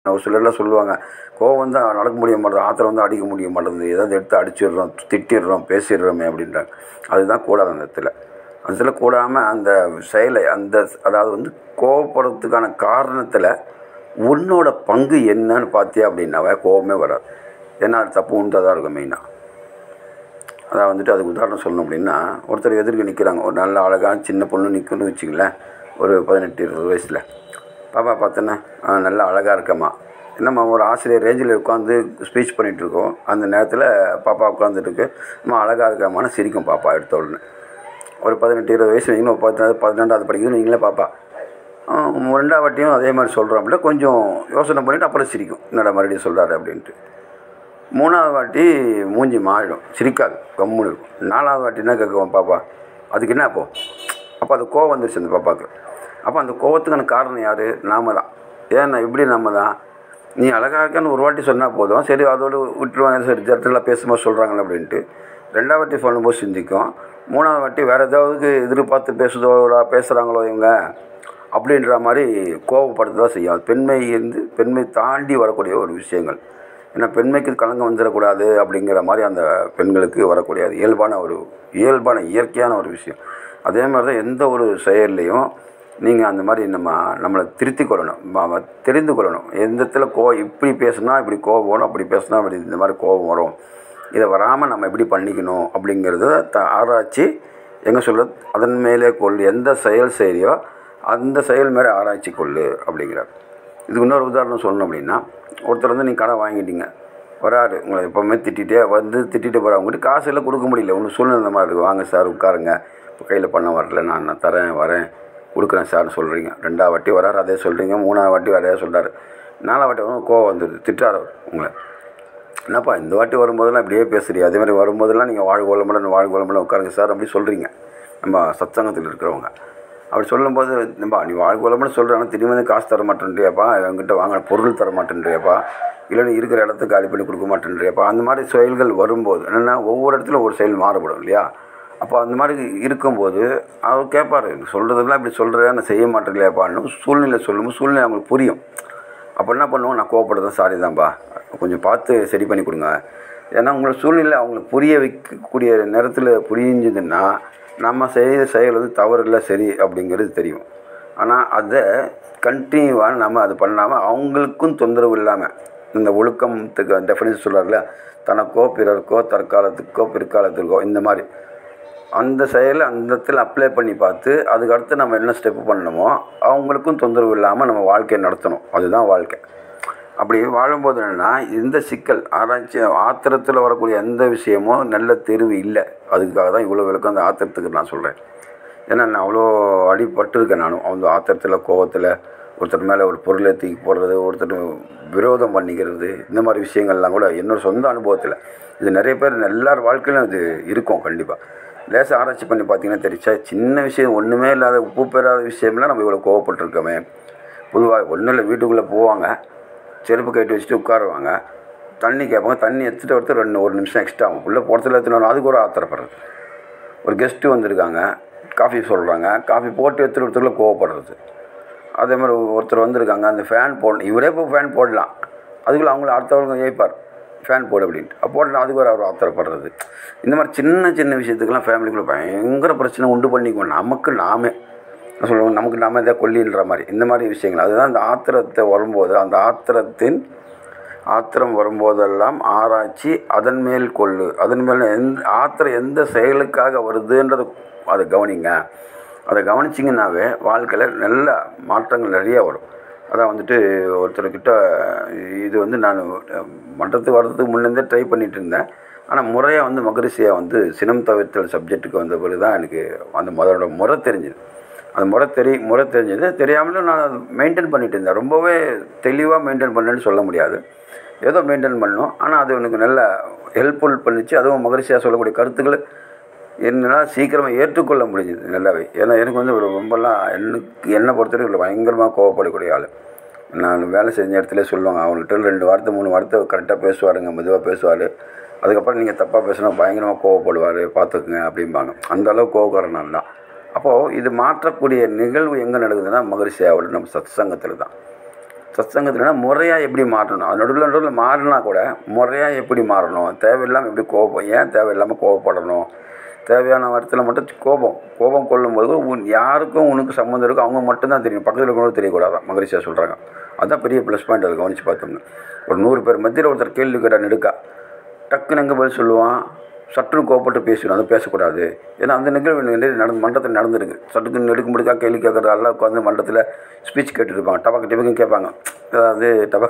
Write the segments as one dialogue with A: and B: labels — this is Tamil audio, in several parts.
A: ஒரு சிலர்லாம் சொல்லுவாங்க, கோவம் வந்தா நடக்க முடிய மாட்டேங்குது, ஆத்திரம் வந்தா அடிக்க முடிய மாட்டேங்குது, ஏதாவது எடுத்து அடிச்சிடுறோம், திட்டிடுறோம், பேசிடுறோமே அப்படின்றாங்க. அதுதான் கூடாது அந்த இடத்துல. அந்த இடத்துல கூடாமல் அந்த செயலை அதாவது வந்து கோவப்படுறதுக்கான காரணத்தில் உன்னோட பங்கு என்னன்னு பார்த்தியா அப்படின்னாவே கோவமே வராது. ஏன்னா அது தப்பு உண்டாக தான் இருக்கும் மெயினாக. அதான் வந்துட்டு அதுக்கு உதாரணம் சொல்லணும் அப்படின்னா, ஒருத்தர் எதிர்க்க நிற்கிறாங்க, ஒரு நல்ல அழகான சின்ன பொண்ணு நிற்குன்னு வச்சுங்களேன், ஒரு 18-20 வயசில். பாப்பா பார்த்தோன்னா நல்லா அழகாக இருக்கம்மா, என்னம்மா ஒரு ஆசிரியர் ரேஞ்சில் உட்காந்து ஸ்பீச் பண்ணிகிட்ருக்கோம், அந்த நேரத்தில் பாப்பா உட்காந்துட்டுருக்கு, அம்மா அழகாக இருக்கம்மான்னு சிரிக்கும் பாப்பா எடுத்த உடனே. ஒரு 18-20 வயசு வைங்களேன், 12வது படிக்குதுன்னு வைங்களேன் பாப்பா. 2வது வாட்டியும் அதே மாதிரி சொல்கிறோம் அப்படின்னா கொஞ்சம் யோசனை பண்ணிவிட்டு அப்புறம் சிரிக்கும், என்னடா மறுபடியும் சொல்கிறாரு அப்படின்ட்டு. 3வது வாட்டி மூஞ்சி மாறிடும், சிரிக்காது, கம்முன்னு இருக்கும். 4வது வாட்டி என்ன கேட்குவோம் பாப்பா, அதுக்கு என்ன அப்போ அது கோவம் வந்துருச்சு அந்த பாப்பாவுக்கு. அப்போ அந்த கோவத்துக்கான காரணம் யார்? நாம தான். ஏன்னா இப்படி நம்ம தான், நீ அழகாக இருக்கான்னு ஒரு வாட்டி சொன்னால் போதும், சரி அதோடு விட்டுருவாங்க, சரி ஜெர்டெல்லாம் பேசும்போது சொல்கிறாங்களே அப்படின்ட்டு. 2வது வாட்டி சொல்லும்போது சிந்திக்கும். 3வது வாட்டி வேறு ஏதாவது எதிர்பார்த்து பேசுகிறாங்களோ இவங்க அப்படின்ற மாதிரி கோவப்படுத்த தான் செய்யும். அது பெண்மை தாண்டி வரக்கூடிய ஒரு விஷயங்கள். ஏன்னா பெண்மைக்கு கலங்கம் வந்துடக்கூடாது அப்படிங்கிற மாதிரி அந்த பெண்களுக்கு வரக்கூடிய இயல்பான இயற்கையான ஒரு விஷயம். அதே மாதிரி தான் எந்த ஒரு செயல்லையும் நீங்கள் அந்த மாதிரி நம்மளை திருத்தி கொள்ளணும், தெரிந்து கொள்ளணும். எந்த இடத்துல இப்படி பேசுனா இப்படி கோபம் வரும், அப்படி பேசுனா அப்படி இந்த மாதிரி கோபம் வரும், இதை வராமல் நம்ம எப்படி பண்ணிக்கணும் அப்படிங்கிறத ஆராய்ச்சி எங்கே சொல்கிறது, அதன் மேலே கொள்ளு. எந்த செயல் செய்யறியோ அந்த செயல் மேலே ஆராய்ச்சி கொள்ளு அப்படிங்கிறார். இதுக்கு இன்னொரு உதாரணம் சொல்லணும் அப்படின்னா, ஒருத்தர் வந்து நீங்கள் கடன் வாங்கிட்டீங்க, வராரு, உங்களை எப்போவுமே திட்டிகிட்டு போகிறார், அவங்ககிட்ட காசு எல்லாம் கொடுக்க முடியல, ஒன்று சூழ்நிலை இந்த மாதிரி இருக்குது, வாங்க சார் உட்காருங்க, இப்போ கையில் பண்ண வரல, நான் வரேன் கொடுக்குறேன் சார்னு சொல்கிறீங்க. 2வது வாட்டி வராரு, அதே சொல்கிறீங்க. 3வது வாட்டி அதே சொல்கிறாரு. 4வது வாட்டி வரும் கோவம் வந்துடுது, திட்டார் அவர் உங்களை. என்னப்பா இந்த வாட்டி வரும்போதெல்லாம் இப்படியே பேசுகிறீங்க, அதே மாதிரி வரும்போதெல்லாம் நீங்கள் வாழ்க வளமுடன் உட்காருங்க சார் அப்படி சொல்கிறீங்க. நம்ம சத்சங்கத்தில் இருக்கிறவங்க அப்படி சொல்லும்போது, நீ வாழ்க வளமுடன் சொல்கிறாங்க, திரும்பி காசு தர மாட்டேன்றியாப்பா, என்கிட்ட வாங்க பொருள் தர மாட்டேன்றியாப்பா, இல்லை நீ இருக்கிற இடத்த காலி பண்ணி கொடுக்க மாட்டேன்றியாப்பா, அந்த மாதிரி செயல்கள் வரும்போது என்னென்னா ஒவ்வொரு இடத்துல ஒரு செயல் மாறுபடும் இல்லையா? அப்போ அந்த மாதிரி இருக்கும்போது அவர் கேட்பார், சொல்கிறதெல்லாம் இப்படி சொல்கிறேன், நான் செய்ய மாட்டேங்கலையாப்பான்னு சூழ்நிலை சொல்லும்போது சூழ்நிலை அவங்களுக்கு புரியும். அப்போ என்ன பண்ணுவோம், நான் கோவப்படுறதும் சாரி தான்ப்பா, கொஞ்சம் பார்த்து சரி பண்ணி கொடுங்க. ஏன்னா உங்களை சூழ்நிலை அவங்களுக்கு புரிய வைக்கக்கூடிய நேரத்தில் புரிஞ்சுதுன்னா நம்ம செய்கிற செயல் வந்து தவறு இல்லை, சரி அப்படிங்கிறது தெரியும். ஆனால் அதை கண்டினியூவாக நம்ம அது பண்ணாமல் அவங்களுக்கும் தொந்தரவு இல்லாமல், இந்த ஒழுக்கத்துக்கு டெஃபினேஷன் சொல்கிறார்ல, தனக்கோ பிறர்க்கோ தற்காலத்துக்கோ பிற்காலத்துக்கோ இந்த மாதிரி அந்த செயலை அந்த இடத்துல அப்ளை பண்ணி பார்த்து அதுக்கடுத்து நம்ம என்ன ஸ்டெப்பு பண்ணணுமோ அவங்களுக்கும் தொந்தரவு இல்லாமல் நம்ம வாழ்க்கையை நடத்தணும். அதுதான் வாழ்க்கை. அப்படி வாழும்போது என்னென்னா இந்த சிக்கல் ஆராய்ச்சி ஆத்திரத்தில் வரக்கூடிய எந்த விஷயமும் நல்ல தெருவு இல்லை. அதுக்காக தான் இவ்வளோ விளக்கம் அந்த ஆத்திரத்துக்கு நான் சொல்கிறேன். ஏன்னா நான் அவ்வளோ அடிபட்டிருக்கேன். நானும் அந்த ஆத்திரத்தில் கோவத்தில் ஒருத்தர் மேலே ஒரு பொருளை தூக்கி போடுறது, ஒருத்தர் விரோதம் பண்ணிக்கிறது, இந்த மாதிரி விஷயங்கள்லாம் கூட என்னோடய சொந்த அனுபவத்தில் இது நிறைய பேர் எல்லார் வாழ்க்கையிலும் இது இருக்கும். கண்டிப்பாக லேசாக ஆராய்ச்சி பண்ணி பார்த்தீங்கன்னா தெரிச்சா, சின்ன விஷயம் ஒன்றுமே இல்லாத உப்பு பெறாத விஷயம்லாம் நம்ம இவ்வளோ கோவப்பட்டிருக்கோமே. பொதுவாக ஒன்றும் இல்லை, வீட்டுக்குள்ளே போவாங்க, செருப்பு கட்டி வச்சுட்டு உட்காருவாங்க, தண்ணி கேட்பாங்க, தண்ணி எடுத்துகிட்டு வரது ஒரு நிமிஷம் எக்ஸ்ட்ரா ஆகும், உள்ளே போகிறதுல எடுத்துகிட்டு அதுக்கு ஒரு ஆத்திரப்படுறது. ஒரு கெஸ்ட்டு வந்திருக்காங்க, காஃபி சொல்கிறாங்க, காஃபி போட்டு எடுத்துகிட்டு வரதுக்குள்ளே கோவப்படுறது. அதே மாதிரி ஒருத்தர் வந்திருக்காங்க, அந்த ஃபேன் போடணும், இவரே இப்போ ஃபேன் போடலாம், அதுக்குள்ளே அவங்கள அடுத்தவங்க ஏய்ப்பார், ஃபேன் போடு அப்படின்ட்டு போடலாம், அதுக்கு ஒரு ஆத்திரப்படுறது. இந்த மாதிரி சின்ன விஷயத்துக்கெல்லாம் ஃபேமிலிக்குள்ளே பயங்கர பிரச்சனை உண்டு பண்ணிக்குவோம். நாமே சொல்லுவோம், நாம இதை கொல்லின்ற மாதிரி இந்த மாதிரி விஷயங்கள். அதுதான் அந்த ஆத்திரத்தை வரும்போது, அந்த ஆத்திரம் வரும்போதெல்லாம் ஆராய்ச்சி அதன் மேல் கொள்ளு. அதன் மேல் ஆத்திரம் எந்த செயலுக்காக வருதுன்றது அதை கவனிங்க. அதை கவனிச்சிங்கன்னாவே வாழ்க்கையில் நல்ல மாற்றங்கள் நிறைய வரும். அதான் வந்துட்டு ஒருத்தர்கிட்ட இது வந்து நான் மன்றத்துக்கு வர்றதுக்கு முன்னேருந்தே ட்ரை பண்ணிகிட்டு இருந்தேன். ஆனால் முறையாக வந்து மகரிஷியா வந்து சினம் தவிர்த்தல் சப்ஜெக்ட்டுக்கு வந்த பிறகு தான் எனக்கு அந்த முறை தெரிஞ்சுது. அந்த முறை தெரிஞ்சது தெரியாமலும் நான் மெயின்டைன் பண்ணிகிட்டு இருந்தேன். ரொம்பவே தெளிவாக மெயின்டைன் பண்ணேன்னு சொல்ல முடியாது, ஏதோ மெயின்டைன் பண்ணோம். ஆனால் அது எனக்கு நல்லா ஹெல்ப்ஃபுல் பண்ணிச்சு. அதுவும் மகரிஷியா சொல்லக்கூடிய கருத்துக்களை என்னால் சீக்கிரமாக ஏற்றுக்கொள்ள முடிஞ்சுது நல்லாவே. ஏன்னா எனக்கு வந்து ரொம்பலாம் என்னை பொறுத்தவரைக்கும் பயங்கரமாக கோவப்படக்கூடிய ஆள். நான் வேலை செஞ்ச இடத்துல சொல்லுவாங்க, அவங்கள்ட்ட 2 வார்த்தை 3 வார்த்தை கரெக்டாக பேசுவாருங்க, மெதுவாக பேசுவார், அதுக்கப்புறம் நீங்கள் தப்பாக பேசினா பயங்கரமாக கோவப்படுவார், பார்த்துக்குங்க அப்படிம்பாங்க. அந்தளவுக்கு கோவக்காரன் நான் தான். அப்போது இது மாற்றக்கூடிய நிகழ்வு எங்கே நடக்குதுன்னா மகரிஷியாவோட நம்ம சத்சங்கத்தில் தான். சத்சங்கத்துலனா முறையாக எப்படி மாற்றணும், அது நடுவில் மாறினா கூட முறையாக எப்படி மாறணும், தேவையில்லாமல் எப்படி கோபம், ஏன் தேவையில்லாமல் கோபப்படணும், தேவையான இடத்துல மட்டும் கோபம் கொள்ளும்போது யாருக்கும் உனக்கு சம்மந்தம் இருக்கும், அவங்க மட்டும்தான் தெரியும், பக்கத்தில் இருக்கிறவங்க தெரியக்கூடாதான் மகரிஷியாக சொல்கிறாங்க. அதுதான் பெரிய ப்ளஸ் பாயிண்ட். அது கவனித்து பார்த்தோம்னா ஒரு 100 பேர் மத்தியில் ஒருத்தர் கேள்வி கேட்டால் நெடுக்கா டக்குன்னு எங்கே பதில் சொல்லுவான், சற்றுன்னு கோவப்பட்டு பேசணும், அது பேசக்கூடாது. ஏன்னா அந்த நிகழ்வு மன்றத்தில் நடந்திருக்கு. சட்டுக்கு நெடுக்க முடிக்கா கேள்வி கேட்குறது எல்லாம் உட்காந்து மன்றத்தில் ஸ்பீச் கேட்டுருப்பாங்க, டபக்குன்னு கேட்பாங்க. அதாவது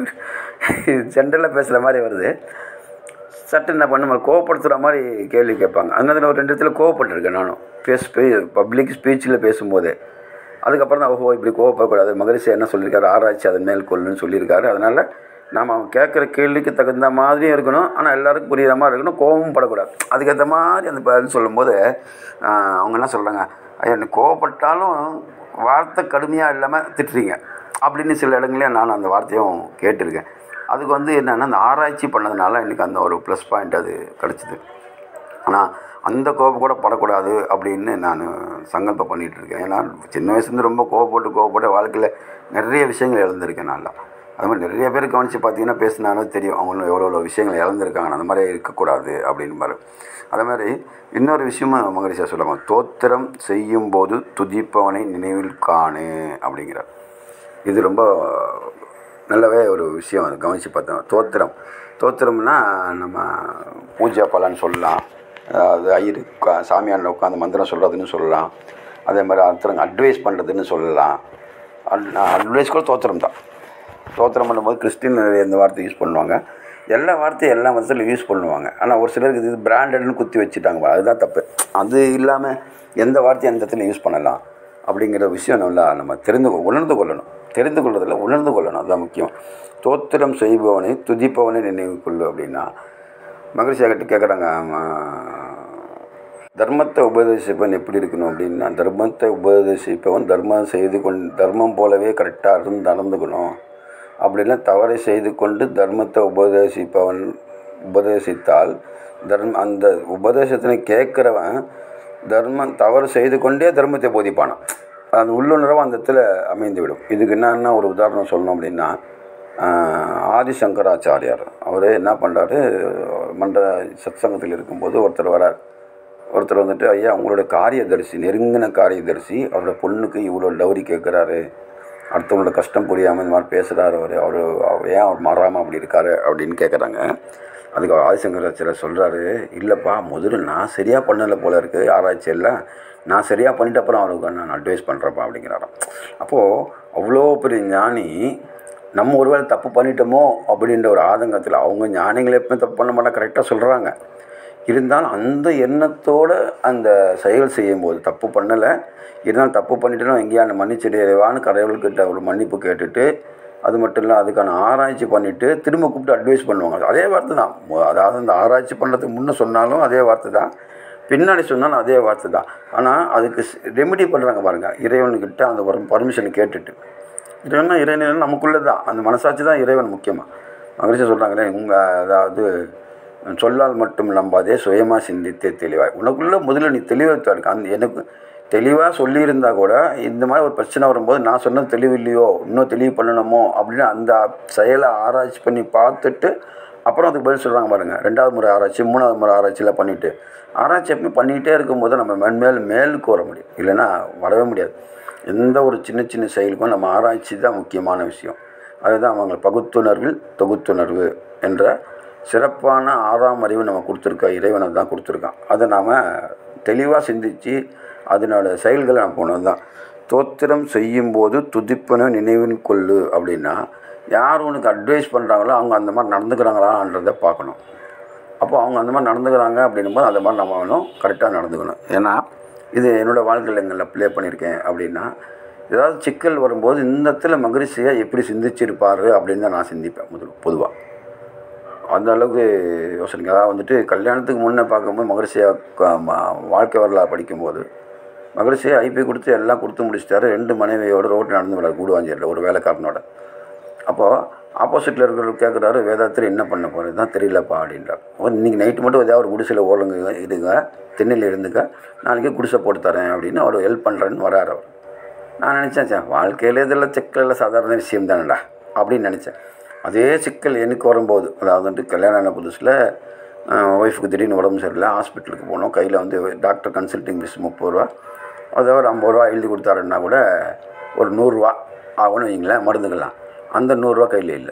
A: ஜென்ரலாக பேசுகிற மாதிரி வருது. சட்டு என்ன பண்ண கோவப்படுத்துகிற மாதிரி கேள்வி கேட்பாங்க. அதனால ஒரு 2 இடத்துல கோவப்பட்டிருக்கேன் நானும் பப்ளிக் ஸ்பீச்சில் பேசும்போதே. அதுக்கப்புறம் தான் இப்படி கோவப்படக்கூடாது, மகரிஷி என்ன சொல்லியிருக்காரு, ஆராய்ச்சி அதன் மேல் கொள்ளுன்னு சொல்லியிருக்காரு. அதனால் நாம் அவன் கேட்குற கேள்விக்கு தகுந்த மாதிரியும் இருக்கணும், ஆனால் எல்லாருக்கும் புரிகிற மாதிரி இருக்கணும், கோபமும் படக்கூடாது. அதுக்கேற்ற மாதிரி அந்த பதில் சொல்லும்போது அவங்க என்ன சொல்கிறாங்க, ஐயா நீ கோவப்பட்டாலும் வார்த்தை கடுமையாக இல்லாமல் திட்டுறீங்க அப்படின்னு சில இடங்களையும் நான் அந்த வார்த்தையும் கேட்டிருக்கேன். அதுக்கு என்னென்னா அந்த ஆராய்ச்சி பண்ணதுனால எனக்கு அந்த ஒரு ப்ளஸ் பாயிண்ட் அது கிடச்சிது. ஆனால் அந்த கோபம் கூட படக்கூடாது அப்படின்னு நான் சங்கல்பம் பண்ணிகிட்ருக்கேன். ஏன்னா சின்ன வயசுலேருந்து ரொம்ப கோவப்பட்டு வாழ்க்கையில் நிறைய விஷயங்கள் இழந்திருக்கேன். நல்லா அது மாதிரி நிறைய பேர் கவனித்து பார்த்தீங்கன்னா பேசினாலும் தெரியும் அவங்களும் எவ்வளோ விஷயங்கள் இழந்திருக்காங்க. அந்த மாதிரி இருக்கக்கூடாது அப்படின்னு மாதிரி. அதே மாதிரி இன்னொரு விஷயமும் மகரிஷியா சொல்லுவாங்க, தோத்திரம் செய்யும்போது துதிப்பவனை நினைவில் காணு அப்படிங்கிறார். இது ரொம்ப நல்லாவே ஒரு விஷயம். அதை கவனித்து பார்த்தோம். தோத்திரம்னா நம்ம பூஜா பலன்னு சொல்லலாம், அது ஐயர் சாமியாரில் உட்காந்து மந்திரம் சொல்கிறதுன்னு சொல்லலாம், அதே மாதிரி ஒருத்தருங்க அட்வைஸ் பண்ணுறதுன்னு சொல்லலாம். அட்வைஸ் கூட தோத்திரம் தான். தோத்திரம் பண்ணும்போது கிறிஸ்டின் இந்த வார்த்தை யூஸ் பண்ணுவாங்க, எல்லா வார்த்தையும் எல்லா மதத்தில் யூஸ் பண்ணுவாங்க. ஆனால் ஒரு சிலருக்கு இது பிராண்டட்னு குத்தி வச்சுட்டாங்க, அதுதான் தப்பு. அது இல்லாமல் எந்த வார்த்தையும் அந்த இடத்துல யூஸ் பண்ணலாம் அப்படிங்கிற விஷயம் நல்லா நம்ம உணர்ந்து கொள்ளணும். அதுதான் முக்கியம். தோத்திரம் செய்பவனை துதிப்பவனை நினைவு கொள்ளு அப்படின்னா மகரிஷியா கிட்ட கேட்குறாங்க, தர்மத்தை உபதேசிப்பவன் எப்படி இருக்கணும் அப்படின்னா, தர்மத்தை உபதேசிப்பவன் தர்மம் போலவே கரெக்டாக நடந்துக்கணும். அப்படிலாம் தவறை செய்து கொண்டு தர்மத்தை உபதேசித்தால் அந்த உபதேசத்தினை கேட்குறவன் தவறு செய்து கொண்டே தர்மத்தை போதிப்பானான். அந்த உள்ளுணர்வாக அந்த இடத்துல அமைந்துவிடும். இதுக்கு என்னென்னா ஒரு உதாரணம் சொல்லணும் அப்படின்னா, ஆதிசங்கராச்சாரியார் அவர் என்ன பண்ணுறாரு, மன்ற சத்சங்கத்தில் இருக்கும்போது ஒருத்தர் வந்துட்டு, ஐயா உங்களோட நெருங்கின காரியதரிசி அவரோட பொண்ணுக்கு இவ்வளோ டவுரி கேட்குறாரு, அடுத்தவங்களோட கஷ்டம் புரியாமல் இந்த மாதிரி பேசுகிறாரு, அவர் ஏன் மாறாமல் அப்படி இருக்காரு அப்படின்னு கேட்குறாங்க. அதுக்கு ஆதிசங்கராச்சாரியர் சொல்கிறாரு, இல்லைப்பா முதல்ல நான் சரியாக பண்ணலை போல இருக்குது, ஆராய்ச்சியெல்லாம் நான் சரியாக பண்ணிட்டு அப்புறம் அவருக்கு நான் அட்வைஸ் பண்ணுறப்பா அப்படிங்கிறாராம். அப்போது அவ்வளோ பெரிய ஞானி நம்ம ஒருவேளை தப்பு பண்ணிட்டோமோ அப்படின்ற ஒரு ஆதங்கத்தில், அவங்க ஞானிகளை எப்போ தப்பு பண்ண மாட்டால் கரெக்டாக சொல்கிறாங்க, இருந்தாலும் அந்த எண்ணத்தோடு அந்த செயல் செய்யும்போது தப்பு பண்ணலை, இருந்தாலும் தப்பு பண்ணிட்டோம் எங்கேயான மன்னிச்சிடையவான்னு கடவுள்கிட்ட ஒரு மன்னிப்பு கேட்டுட்டு, அது மட்டும் இல்லை அதுக்கான ஆராய்ச்சி பண்ணிவிட்டு திரும்ப கூப்பிட்டு அட்வைஸ் பண்ணுவாங்க. அதே வார்த்தை தான். அதாவது அந்த ஆராய்ச்சி பண்ணுறதுக்கு முன்னே சொன்னாலும் அதே வார்த்தை தான், பின்னாடி சொன்னாலும் அதே வார்த்தை தான். ஆனால் அதுக்கு ரெமெடி பண்ணுறாங்க பாருங்கள், இறைவன்கிட்ட அந்த ஒரு பர்மிஷனை கேட்டுட்டு. இறைவன் நமக்குள்ளே தான், அந்த மனசாட்சி தான் இறைவன் முக்கியமாக. மகிழ்ச்சி சொல்கிறாங்களே, அதாவது சொல்லால் மட்டும் நம்பாதே சுயமாக சிந்தித்தே தெளிவாய். உனக்குள்ளே முதல்ல நீ தெளிவாக இருக்கு. எனக்கு தெளிவாக சொல்லியிருந்தா கூட இந்த மாதிரி ஒரு பிரச்சனை வரும்போது நான் சொன்னது தெளிவு இல்லையோ, இன்னும் தெளிவு பண்ணணுமோ அப்படின்னு அந்த செயலை ஆராய்ச்சி பண்ணி பார்த்துட்டு அப்புறம் அதுக்கு பதில் சொல்கிறாங்க பாருங்கள். 2வது முறை ஆராய்ச்சி, 3வது முறை ஆராய்ச்சியில் பண்ணிவிட்டு ஆராய்ச்சி எப்போ பண்ணிகிட்டே இருக்கும்போது நம்ம மேலுக்கு வர முடியும், இல்லைன்னா வரவே முடியாது. எந்த ஒரு சின்ன செயலுக்கும் நம்ம ஆராய்ச்சி தான் முக்கியமான விஷயம். அதுதான் அவங்க பகுத்துணர்வில் தொகுத்துணர்வு என்ற சிறப்பான 6ஆம் அறிவு நம்ம கொடுத்துருக்கோம், இறைவனை தான் கொடுத்துருக்கான். அதை நாம் தெளிவாக சிந்தித்து அதனோட செயல்களை நம்ம போனது தான். தோத்திரம் செய்யும்போது துதிப்பனை நினைவில் கொள்ளு அப்படின்னா, யார் உனக்கு அட்வைஸ் பண்ணுறாங்களோ அவங்க அந்த மாதிரி நடந்துக்கிறாங்களான்றதை பார்க்கணும். அப்போ அவங்க அந்த மாதிரி நடந்துக்கிறாங்க அப்படின்னும்போது அந்த மாதிரி நம்ம வேணும் கரெக்டாக நடந்துக்கணும். ஏன்னா இது என்னோடய வாழ்க்கையில் எங்களில் ப்ளே பண்ணியிருக்கேன். அப்படின்னா ஏதாவது சிக்கல் வரும்போது இந்த இடத்துல மகரிஷியை எப்படி சிந்திச்சிருப்பார் அப்படின்னு தான் நான் சிந்திப்பேன் பொதுவாக. அந்த அளவுக்கு யோசனைங்க. அதாவது வந்துட்டு கல்யாணத்துக்கு முன்னே பார்க்கும்போது மகரிஷியை வாழ்க்கை வரலாறு படிக்கும்போது மகரிஷியை ஐபி கொடுத்து எல்லாம் கொடுத்து முடிச்சிட்டாரு. 2 மனைவியோடு ரோட்டில் நடந்து விடாது, கூடுவாஞ்சியில் ஒரு வேலைக்காரனோட. அப்போது ஆப்போசிட்டில் இருக்கிறவர் கேட்குறாரு, வேதாத்திரி என்ன பண்ண போகிறது தான் தெரியலப்பா அப்படின்றார். இன்றைக்கி நைட்டு மட்டும் ஏதாவது ஒரு குடிசையில் ஓடுங்க இருங்க, தென்னையில் இருந்துக்க, நாளைக்கு குடிசை போட்டு தரேன் அப்படின்னு அவர் ஹெல்ப் பண்ணுறேன்னு வராரு அவர். நான் நினச்சேன், வாழ்க்கையில் இதெல்லாம் செக்கில் சாதாரண விஷயம் தானடா அப்படின்னு நினச்சேன். அதே சிக்கல் எனக்கு வரும்போது, அதாவது வந்து கல்யாணம் ஆன புதுசில் ஒய்ஃபுக்கு திடீர்னு உடம்பு சரியில்லை, ஹாஸ்பிட்டலுக்கு போனோம். கையில் வந்து டாக்டர் கன்சல்டிங் ஃபீஸ் 30 ரூபா, அதை ஒரு 50 ரூபா எழுதி கொடுத்தாருன்னா கூட ஒரு 100 ரூபா ஆகும்னு வைங்களேன் மருந்துக்கலாம். அந்த 100 ரூபா கையில் இல்லை.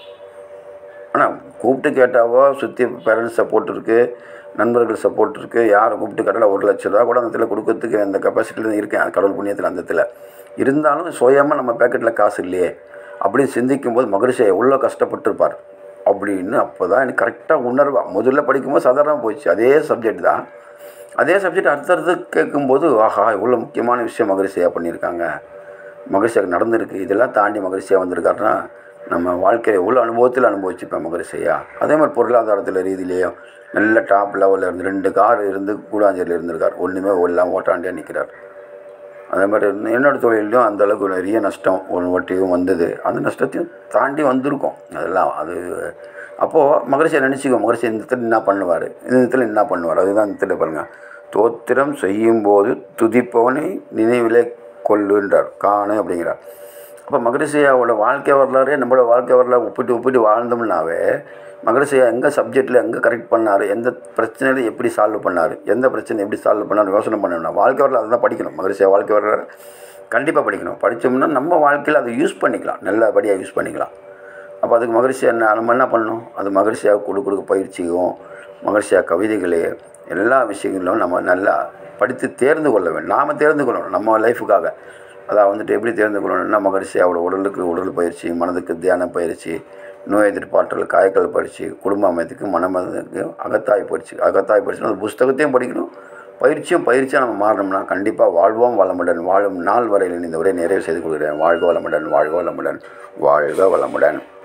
A: ஆனால் கூப்பிட்டு கேட்டாவோ சுற்றி பேரண்ட்ஸ் சப்போர்ட் இருக்குது, நண்பர்கள் சப்போர்ட் இருக்குது. யாரை கூப்பிட்டு கேட்டாலும் 1 லட்ச ரூபா கூட அந்த இடத்துல கொடுக்கறதுக்கு அந்த கெப்பாசிட்டியில் இருக்கேன், கடவுள் புண்ணியத்தில் அந்த இடத்துல இருந்தாலும் சுயமாக நம்ம பேக்கெட்டில் காசு இல்லையே அப்படின்னு சிந்திக்கும் போது மகரிஷி எவ்வளோ கஷ்டப்பட்டுருப்பார் அப்படின்னு அப்போ தான் எனக்கு கரெக்டாக உணர்வா. முதல்ல படிக்கும்போது சாதாரணமாக போயிடுச்சு, அதே சப்ஜெக்ட் தான். அதே சப்ஜெக்ட் அடுத்தடுத்து கேட்கும்போது ஆஹா இவ்வளோ முக்கியமான விஷயம் மகரிஷியாக பண்ணியிருக்காங்க, மகரிஷியாக நடந்திருக்கு, இதெல்லாம் தாண்டி மகரிஷியாக வந்திருக்காருன்னா நம்ம வாழ்க்கையை எவ்வளோ அனுபவத்தில் அனுபவிச்சுப்பேன் மகரிஷியா. அதே மாதிரி பொருளாதாரத்தில் ரீதியிலேயும் நல்ல டாப் லெவலில் இருந்து 2 கார் இருந்து கூடாஞ்சேரியில் இருந்திருக்கார், ஒன்றுமே எல்லாம் ஓட்டாண்டியாக நிற்கிறார். அதே மாதிரி என்னோட தொழிலையும் அந்தளவுக்கு நிறைய நஷ்டம் ஒரு வட்டியும் வந்தது, அந்த நஷ்டத்தையும் தாண்டி வந்திருக்கோம். அதெல்லாம் அது அப்போது மகரிஷியை நினச்சிக்குவோம், மகரிஷி இந்த இடத்துல என்ன பண்ணுவார், இந்த இடத்துல என்ன பண்ணுவார், அதுதான் இந்த இடத்துல பாருங்கள். தோத்திரம் செய்யும்போது துதிப்பவனை நினைவிலே கொள்ளுன்றார் காணு அப்படிங்கிறார். அப்போ மகரிஷியாவோட வாழ்க்கை வரலாறு நம்மளோட வாழ்க்கை வரலாறு ஒப்பிட்டு வாழ்ந்தோம்னாவே மகரிஷியா எங்கே சப்ஜெக்டில் எங்கே கரெக்ட் பண்ணார், எந்த பிரச்சனையில் எப்படி சால்வ் பண்ணார், எந்த பிரச்சனை எப்படி சால்வ் பண்ணார் யோசனை பண்ணணும்னா வாழ்க்கை வரலாறு அதை தான் படிக்கணும். மகரிஷியா வாழ்க்கை வரலாறு கண்டிப்பாக படிக்கணும். படித்தோம்னா நம்ம வாழ்க்கையில் அதை யூஸ் பண்ணிக்கலாம், நல்லபடியாக யூஸ் பண்ணிக்கலாம். அப்போ அதுக்கு மகரிஷியா நம்ம என்ன பண்ணணும், அது மகரிஷியாக கொடுக்க பயிற்சியும் மகரிஷியா கவிதைகளே எல்லா விஷயங்களும் நம்ம நல்லா படித்து தேர்ந்து கொள்ள வேண்டும். நாம் தேர்ந்து கொள்ளணும் நம்ம லைஃபுக்காக. அதை வந்துட்டு எப்படி தேர்ந்து கொள்ளணும்னா மகரிஷியாவோட உடலுக்கு உடல் பயிற்சி, மனதுக்கு தியான பயிற்சி, நோய் எதிர்ப்பாற்றல், காயக்கல் பயிற்சி, குடும்ப அமைத்துக்கு மனமதுக்கு அகத்தாய் பயிற்சினா அந்த புஸ்தகத்தையும் படிக்கணும், பயிற்சியாக நம்ம மாறணும்னா கண்டிப்பாக வாழ்வோம் வளமுடன். வாழும் நாள் வரையில் இந்த உரை நிறைவு செய்து கொள்கிறேன். வாழ்க வளமுடன், வாழ்க வளமுடன், வாழ்க வளமுடன்.